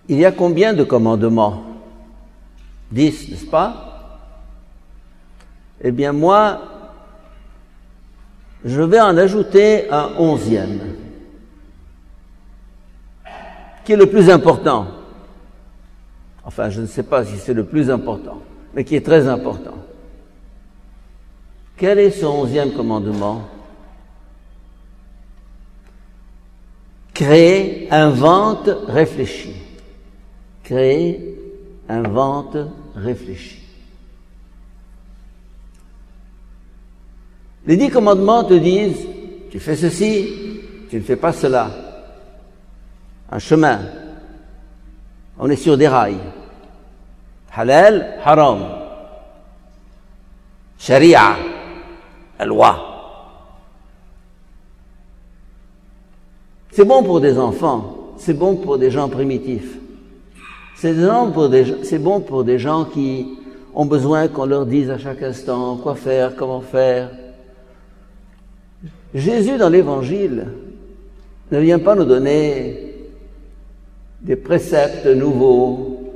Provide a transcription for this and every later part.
Il y a combien de commandements? 10, n'est-ce pas? Eh bien moi, je vais en ajouter un 11e, qui est le plus important. Enfin, je ne sais pas si c'est le plus important, mais qui est très important. Quel est ce 11e commandement? Crée, invente, réfléchit. Crée, invente, réfléchit. Les 10 commandements te disent, tu fais ceci, tu ne fais pas cela. Un chemin. On est sur des rails. Halal, haram. Sharia, la loi. C'est bon pour des enfants, c'est bon pour des gens primitifs. C'est bon pour des gens qui ont besoin qu'on leur dise à chaque instant quoi faire, comment faire. Jésus, dans l'Évangile, ne vient pas nous donner des préceptes nouveaux,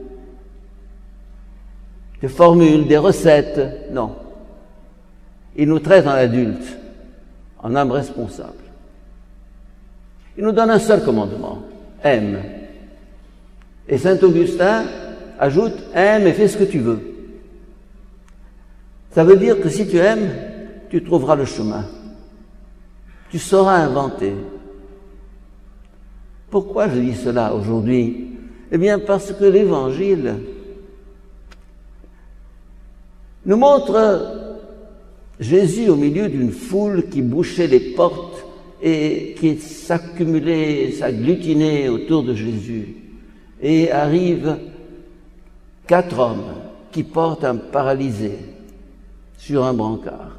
des formules, des recettes, non. Il nous traite en adulte, en homme responsable. Il nous donne un seul commandement, aime. Et saint Augustin ajoute, aime et fais ce que tu veux. Ça veut dire que si tu aimes, tu trouveras le chemin. Tu sauras inventer. Pourquoi je dis cela aujourd'hui? Eh bien, parce que l'Évangile nous montre Jésus au milieu d'une foule qui bouchait les portes et qui s'accumulait, s'agglutinait autour de Jésus. Et arrivent 4 hommes qui portent un paralysé sur un brancard.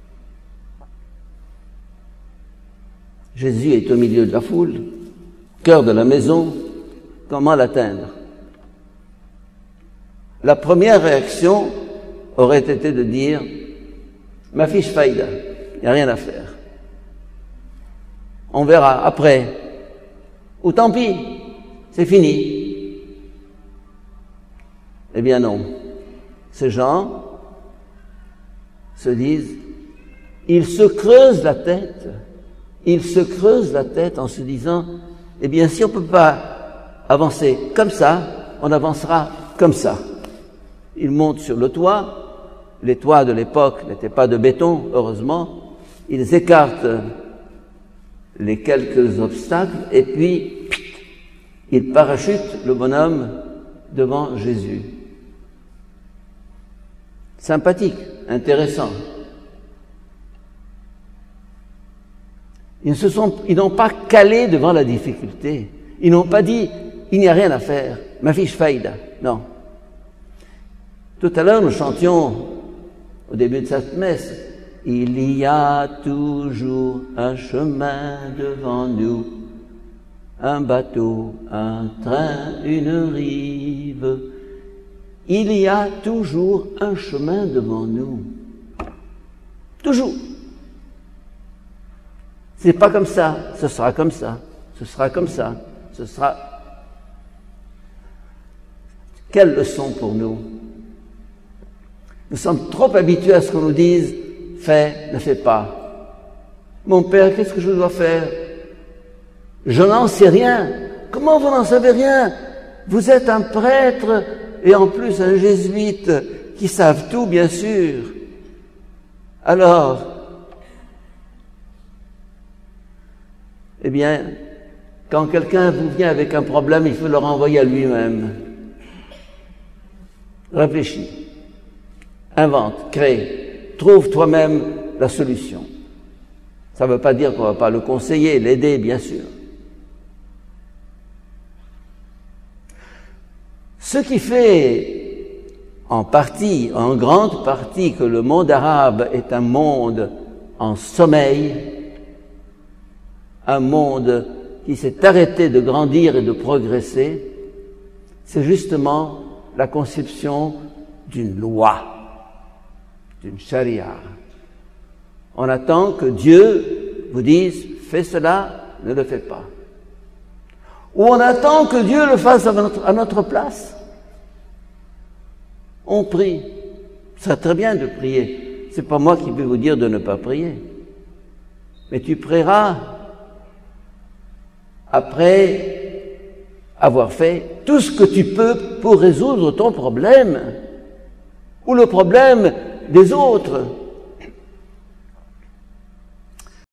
Jésus est au milieu de la foule, cœur de la maison, comment l'atteindre? La première réaction aurait été de dire « Ma fiche faïda, il n'y a rien à faire. On verra après. Ou tant pis, c'est fini. » Eh bien non. Ces gens se disent, ils se creusent la tête. Ils se creusent la tête en se disant, eh bien si on ne peut pas avancer comme ça, on avancera comme ça. Ils montent sur le toit. Les toits de l'époque n'étaient pas de béton, heureusement. Ils écartent les quelques obstacles et puis ils parachutent le bonhomme devant Jésus. Sympathique, intéressant. Ils n'ont pas calé devant la difficulté. Ils n'ont pas dit, il n'y a rien à faire, ma fiche faïda. Non. Tout à l'heure, nous chantions, au début de cette messe, il y a toujours un chemin devant nous, un bateau, un train, une rive. Il y a toujours un chemin devant nous. Toujours. C'est pas comme ça, ce sera comme ça, ce sera comme ça, ce sera... Quelle leçon pour nous? Nous sommes trop habitués à ce qu'on nous dise « fais, ne fais pas ». Mon père, qu'est-ce que je dois faire? Je n'en sais rien. Comment vous n'en savez rien? Vous êtes un prêtre et en plus un jésuite qui savent tout, bien sûr. Alors, eh bien, quand quelqu'un vous vient avec un problème, il faut le renvoyer à lui-même. Réfléchis, invente, crée, trouve toi-même la solution. Ça ne veut pas dire qu'on ne va pas le conseiller, l'aider, bien sûr. Ce qui fait en partie, en grande partie, que le monde arabe est un monde en sommeil, un monde qui s'est arrêté de grandir et de progresser, c'est justement la conception d'une loi, d'une charia. On attend que Dieu vous dise « fais cela, ne le fais pas ». Ou on attend que Dieu le fasse à notre place? On prie. C'est très bien de prier. C'est pas moi qui vais vous dire de ne pas prier. Mais tu prieras après avoir fait tout ce que tu peux pour résoudre ton problème ou le problème des autres.